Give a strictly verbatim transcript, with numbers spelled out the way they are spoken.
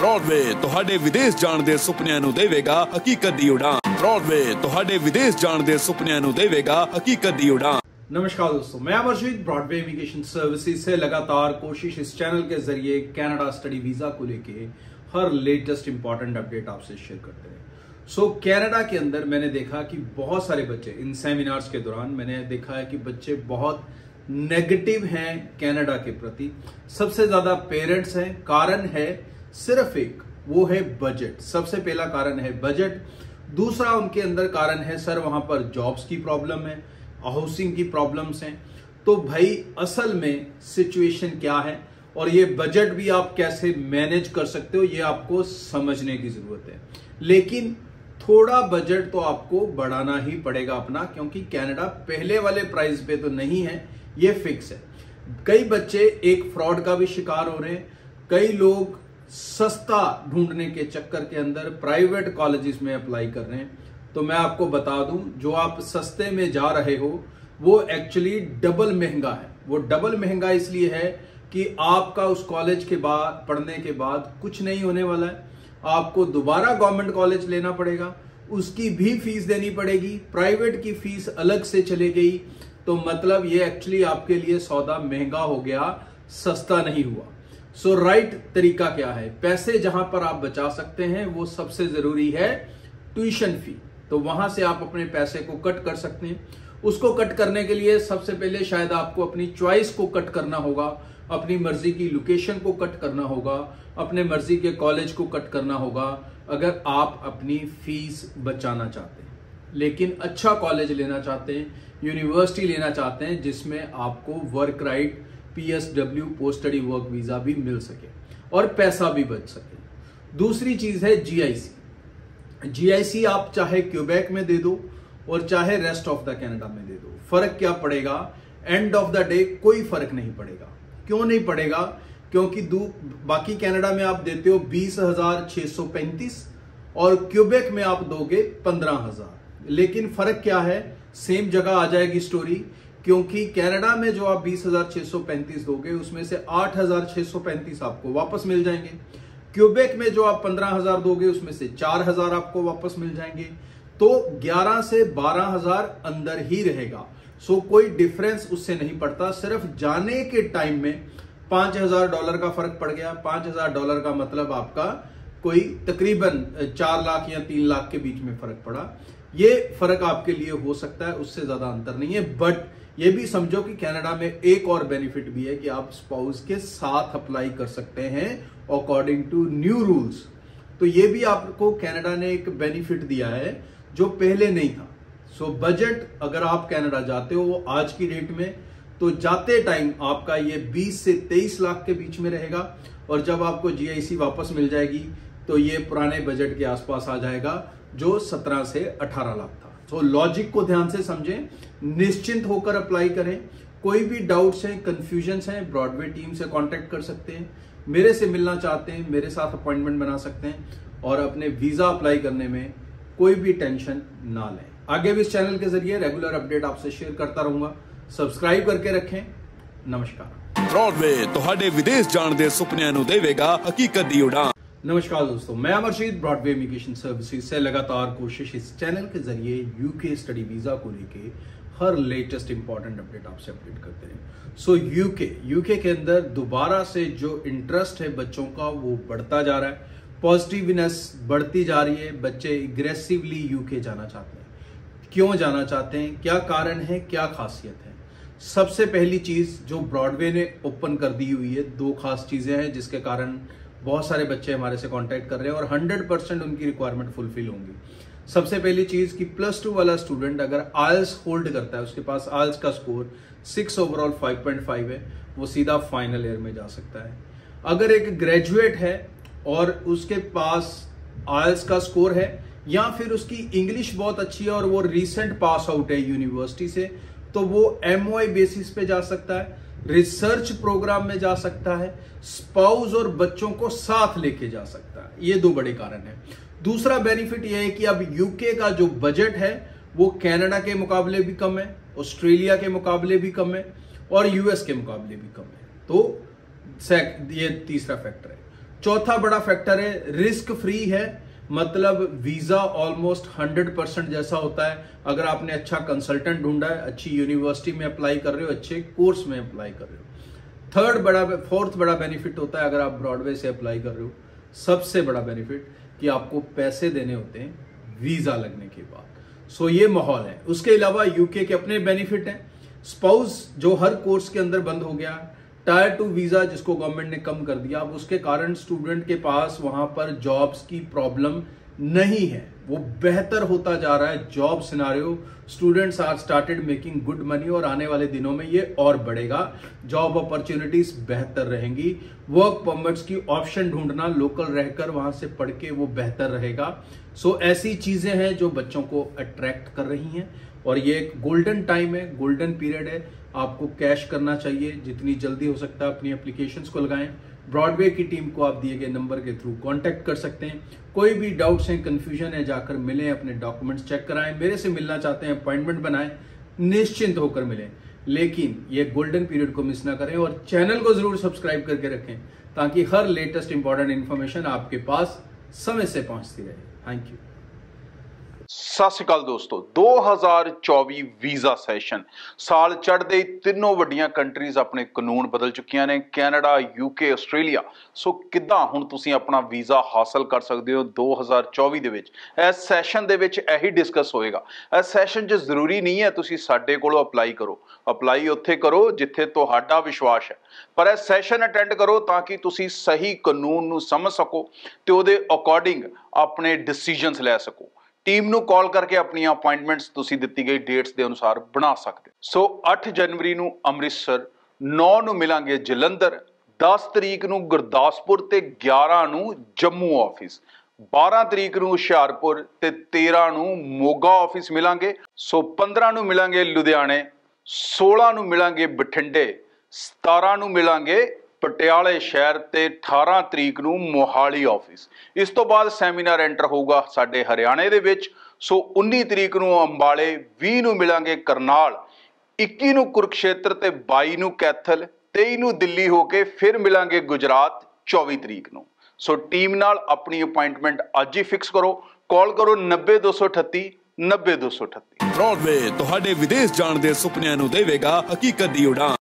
Broadway ਤੁਹਾਡੇ ਵਿਦੇਸ਼ ਜਾਣ ਦੇ ਸੁਪਨਿਆਂ ਨੂੰ ਦੇਵੇਗਾ ਹਕੀਕਤ ਦੀ ਉਡਾਨ। ब्रॉडवे ਤੁਹਾਡੇ ਵਿਦੇਸ਼ ਜਾਣ ਦੇ ਸੁਪਨਿਆਂ ਨੂੰ ਦੇਵੇਗਾ ਹਕੀਕਤ ਦੀ उड़ान। नमस्कार दोस्तों, मैं अमरजीत ब्रॉडवे इमिग्रेशन सर्विसेज से लगातार कोशिश इस चैनल के जरिए कनाडा स्टडी वीजा को लेके हर लेटेस्ट इंपॉर्टेंट अपडेट आपसे शेयर करते हैं। सो so, कनाडा के अंदर मैंने देखा कि बहुत सारे बच्चे इन सेमिनार्स के दौरान मैंने देखा है कि बच्चे बहुत नेगेटिव हैं कनाडा के प्रति। सबसे ज्यादा पेरेंट्स हैं, कारण है सिर्फ एक, वो है बजट। सबसे पहला कारण है बजट। दूसरा उनके अंदर कारण है सर वहां पर जॉब्स की प्रॉब्लम है, हाउसिंग की प्रॉब्लम्स हैं। तो भाई असल में सिचुएशन क्या है और ये बजट भी आप कैसे मैनेज कर सकते हो ये आपको समझने की जरूरत है। लेकिन थोड़ा बजट तो आपको बढ़ाना ही पड़ेगा अपना, क्योंकि कनाडा पहले वाले प्राइस पे तो नहीं है, ये फिक्स है। कई बच्चे एक फ्रॉड का भी शिकार हो रहे हैं। कई लोग सस्ता ढूंढने के चक्कर के अंदर प्राइवेट कॉलेजेस में अप्लाई कर रहे हैं। तो मैं आपको बता दूं, जो आप सस्ते में जा रहे हो वो एक्चुअली डबल महंगा है। वो डबल महंगा इसलिए है कि आपका उस कॉलेज के बाद पढ़ने के बाद कुछ नहीं होने वाला है। आपको दोबारा गवर्नमेंट कॉलेज लेना पड़ेगा, उसकी भी फीस देनी पड़ेगी, प्राइवेट की फीस अलग से चले गई। तो मतलब ये एक्चुअली आपके लिए सौदा महंगा हो गया, सस्ता नहीं हुआ। सो so, राइट right तरीका क्या है? पैसे जहां पर आप बचा सकते हैं वो सबसे जरूरी है ट्यूशन फी। तो वहां से आप अपने पैसे को कट कर सकते हैं। उसको कट करने के लिए सबसे पहले शायद आपको अपनी चॉइस को कट करना होगा, अपनी मर्जी की लोकेशन को कट करना होगा, अपने मर्जी के कॉलेज को कट करना होगा, अगर आप अपनी फीस बचाना चाहते हैं। लेकिन अच्छा कॉलेज लेना चाहते हैं, यूनिवर्सिटी लेना चाहते हैं जिसमें आपको work right, PSW post study work visa भी मिल सके और पैसा भी बच सके। दूसरी चीज है जीआईसी। जीआईसी आप चाहे क्यूबेक में दे दो और चाहे रेस्ट ऑफ द कनाडा में दे दो, फर्क क्या पड़ेगा? एंड ऑफ द डे कोई फर्क नहीं पड़ेगा। क्यों नहीं पड़ेगा? क्योंकि बाकी कनाडा में आप देते हो बीस हजार छह सौ पैंतीस और क्यूबेक में आप दोगे पंद्रह हजार। लेकिन फर्क क्या है? सेम जगह आ जाएगी स्टोरी, क्योंकि कनाडा में जो आप बीस हजार छह सौ पैंतीस दोगे उसमें से आठ हजार छह सौ पैंतीस आपको वापस मिल जाएंगे। क्यूबेक में जो आप पंद्रह हजार दोगे उसमें से चार हजार आपको वापस मिल जाएंगे। तो ग्यारह से बारह हजार अंदर ही रहेगा। सो कोई डिफरेंस उससे नहीं पड़ता। सिर्फ जाने के टाइम में पांच हजार डॉलर का फर्क पड़ गया। पांच हजार डॉलर का मतलब आपका कोई तकरीबन चार लाख या तीन लाख के बीच में फर्क पड़ा। ये फर्क आपके लिए हो सकता है, उससे ज्यादा अंतर नहीं है। बट ये भी समझो कि कनाडा में एक और बेनिफिट भी है कि आप स्पाउस के साथ अप्लाई कर सकते हैं अकॉर्डिंग टू न्यू रूल्स। तो ये भी आपको कनाडा ने एक बेनिफिट दिया है जो पहले नहीं था। सो बजट अगर आप कनाडा जाते हो आज की डेट में, तो जाते टाइम आपका ये बीस से तेईस लाख के बीच में रहेगा और जब आपको जीआईसी वापस मिल जाएगी तो ये पुराने बजट के आसपास आ जाएगा जो सत्रह से अठारह लाख था। तो लॉजिक को ध्यान से समझें, निश्चिंत होकर अप्लाई करें। कोई भी डाउट्स हैं, कंफ्यूजन्स हैं, ब्रॉडवे टीम से कांटेक्ट कर सकते हैं। मेरे से मिलना चाहते हैं, मेरे साथ अपॉइंटमेंट बना सकते हैं और अपने वीजा अप्लाई करने में कोई भी टेंशन ना लें। आगे भी इस चैनल के जरिए रेगुलर अपडेट आपसे शेयर करता रहूंगा। सब्सक्राइब करके रखें। नमस्कार। ब्रॉडवे ਤੁਹਾਡੇ ਵਿਦੇਸ਼ ਜਾਣ ਦੇ ਸੁਪਨਿਆਂ ਨੂੰ ਦੇਵੇਗਾ ਹਕੀਕਤ ਦੀ उड़ान। नमस्कार दोस्तों, मैं अमरजीत ब्रॉडवे इमिग्रेशन सर्विसेज से लगातार कोशिश इस चैनल के जरिए यूके स्टडी वीजा को लेके हर लेटेस्ट इंपॉर्टेंट अपडेट आपसे अपडेट करते हैं। सो यूके यूके के अंदर दोबारा से जो इंटरेस्ट है बच्चों का वो बढ़ता जा रहा है, पॉजिटिवनेस बढ़ती जा रही है। बच्चे एग्रेसिवली यूके जाना चाहते हैं। क्यों जाना चाहते हैं? क्या कारण है? क्या खासियत है? सबसे पहली चीज जो ब्रॉडवे ने ओपन कर दी हुई है, दो खास चीजें हैं जिसके कारण बहुत सारे बच्चे हमारे से कांटेक्ट कर रहे हैं और हंड्रेड परसेंट उनकी रिक्वायरमेंट फुलफिल होंगी। सबसे पहली चीज कि प्लस टू वाला स्टूडेंट अगर आइल्स होल्ड करता है, उसके पास आइल्स का score six overall five point five है, वो सीधा फाइनल ईयर में जा सकता है। अगर एक ग्रेजुएट है और उसके पास आइल्स का स्कोर है या फिर उसकी इंग्लिश बहुत अच्छी है और वो रिसेंट पास आउट है यूनिवर्सिटी से, तो वो एमओआई बेसिस पे जा सकता है, रिसर्च प्रोग्राम में जा सकता है, स्पाउस और बच्चों को साथ लेके जा सकता है। ये दो बड़े कारण हैं। दूसरा बेनिफिट यह है कि अब यूके का जो बजट है वो कनाडा के मुकाबले भी कम है, ऑस्ट्रेलिया के मुकाबले भी कम है और यूएस के मुकाबले भी कम है। तो ये तीसरा फैक्टर है। चौथा बड़ा फैक्टर है रिस्क फ्री है, मतलब वीजा ऑलमोस्ट हंड्रेड परसेंट जैसा होता है। अगर आपने अच्छा कंसल्टेंट ढूंढा है, अच्छी यूनिवर्सिटी में अप्लाई कर रहे हो, अच्छे कोर्स में अप्लाई कर रहे हो। थर्ड बड़ा फोर्थ बड़ा बेनिफिट होता है अगर आप ब्रॉडवे से अप्लाई कर रहे हो, सबसे बड़ा बेनिफिट कि आपको पैसे देने होते हैं वीजा लगने के बाद। सो ये माहौल है। उसके अलावा यूके के अपने बेनिफिट हैं। स्पाउस जो हर कोर्स के अंदर बंद हो गया, टायर टू वीजा जिसको गवर्नमेंट ने कम कर दिया, अब उसके कारण स्टूडेंट के पास वहां पर जॉब्स की प्रॉब्लम नहीं है, वो बेहतर होता जा रहा है job scenario. Students are started making good money और आने वाले दिनों में ये और बढ़ेगा। जॉब अपॉर्चुनिटीज बेहतर रहेंगी। वर्क परमिट्स की ऑप्शन ढूंढना लोकल रहकर वहां से पढ़ के वो बेहतर रहेगा। सो ऐसी चीजें हैं जो बच्चों को अट्रैक्ट कर रही हैं और ये एक गोल्डन टाइम है, गोल्डन पीरियड है। आपको कैश करना चाहिए, जितनी जल्दी हो सकता है अपनी एप्लीकेशंस को लगाएं। ब्रॉडवे की टीम को आप दिए गए नंबर के थ्रू कांटेक्ट कर सकते हैं। कोई भी डाउट्स हैं, कंफ्यूजन है, जाकर मिलें, अपने डॉक्यूमेंट्स चेक कराएं। मेरे से मिलना चाहते हैं, अपॉइंटमेंट बनाएं, निश्चिंत होकर मिलें। लेकिन ये गोल्डन पीरियड को मिस ना करें और चैनल को जरूर सब्सक्राइब करके रखें ताकि हर लेटेस्ट इंपॉर्टेंट इंफॉर्मेशन आपके पास समय से पहुंचती रहे। Thank you. सत श्री अकाल दोस्तों, दो हज़ार चौबी वीजा सैशन साल चढ़दे ही तीनों वड्डियां कंट्रीज अपने कानून बदल चुकियां ने, कैनेडा, यूके, आस्ट्रेलिया। सो किद्दां हुण तुसीं अपना वीजा हासिल कर सकते हो दो हज़ार चौबी दे विच। इस सैशन दे विच यही डिस्कस होएगा। इस सैशन च जरूरी नहीं है तुसीं साडे कोलों अप्लाई करो, अप्लाई उत्थे करो जिथे तुहाडा विश्वास है, पर इस सैशन अटेंड करो ताकि तुसीं सही कानून नूं समझ सको ते उहदे अकॉर्डिंग अपने डिसीजनस लै सको। टीम नू कॉल करके अपनी अपॉइंटमेंट्स तुसी दित्ती गई डेट्स के अनुसार बना सकते। सो अठ जनवरी नू अमृतसर, नौ नू मिलांगे जलंधर, दस तरीक नू गुरदासपुर ते ग्यारह नू जम्मू ऑफिस, बारह तरीक नू हुशियारपुर ते तेरह नू मोगा ऑफिस मिलांगे। सो पंद्रह नू मिलांगे लुधियाने, सोलह नू मिलांगे बठिंडे, सतारह नू मिलांगे पटियाले शहर ते अठारह तरीक नू मोहाली ऑफिस। इस तो बाद सैमीनार एंटर होगा साडे हरियाणे दे विच। सो उन्नीस तरीक नू अंबाले, बीस नू मिलांगे करनाल, इक्कीस नू कुरुक्षेत्र ते बाईस नू कैथल, तेईस नू दिल्ली होके फिर मिलांगे गुजरात चौबीस तरीक नू। सो टीम नाल अपनी अपॉइंटमेंट अज ही फिक्स करो। कॉल करो नब्बे दो सौ अठत्ती नब्बे दो सौ अठत्ती। ब्रॉडवे तुहाडे विदेश जाण दे सुपनिਆਂ ਨੂੰ ਦੇਵੇਗਾ ਹਕੀਕਤ ਦੀ ਉਡਾਨ।